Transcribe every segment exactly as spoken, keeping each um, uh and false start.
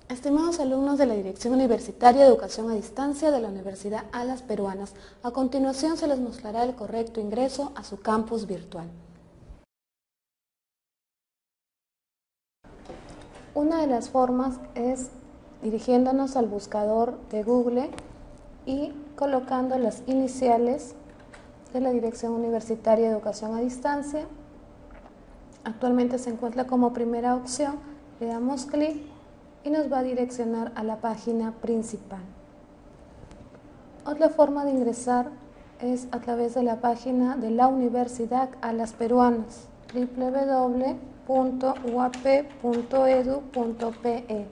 Estimados alumnos de la Dirección Universitaria de Educación a Distancia de la Universidad Alas Peruanas, a continuación se les mostrará el correcto ingreso a su campus virtual. Una de las formas es dirigiéndonos al buscador de Google y colocando las iniciales de la Dirección Universitaria de Educación a Distancia. Actualmente se encuentra como primera opción, le damos clic y nos va a direccionar a la página principal. Otra forma de ingresar es a través de la página de la Universidad Alas Peruanas, w w w punto u a p punto e d u punto p e.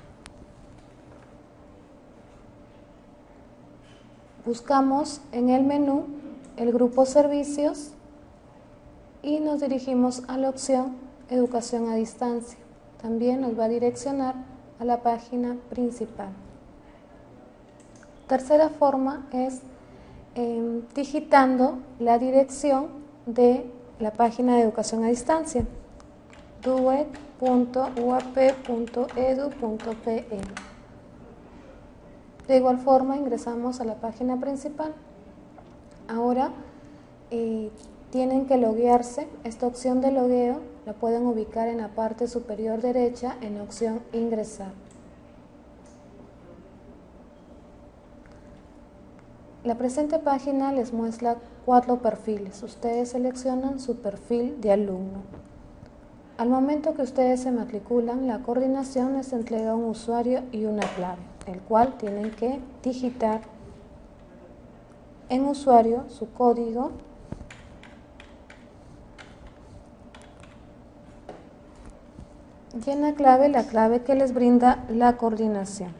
Buscamos en el menú el grupo Servicios y nos dirigimos a la opción Educación a Distancia. También nos va a direccionar a la página principal. Tercera forma es eh, digitando la dirección de la página de Educación a Distancia, duec punto u a p punto e d u punto p e. De igual forma ingresamos a la página principal. Ahora eh, tienen que loguearse. Esta opción de logueo la pueden ubicar en la parte superior derecha en la opción Ingresar. La presente página les muestra cuatro perfiles. Ustedes seleccionan su perfil de alumno. Al momento que ustedes se matriculan, la coordinación les entrega un usuario y una clave, el cual tienen que digitar en usuario su código y en la clave la clave que les brinda la coordinación.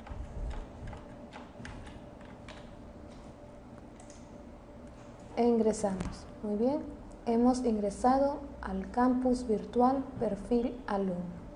E ingresamos. Muy bien, hemos ingresado al campus virtual perfil alumno.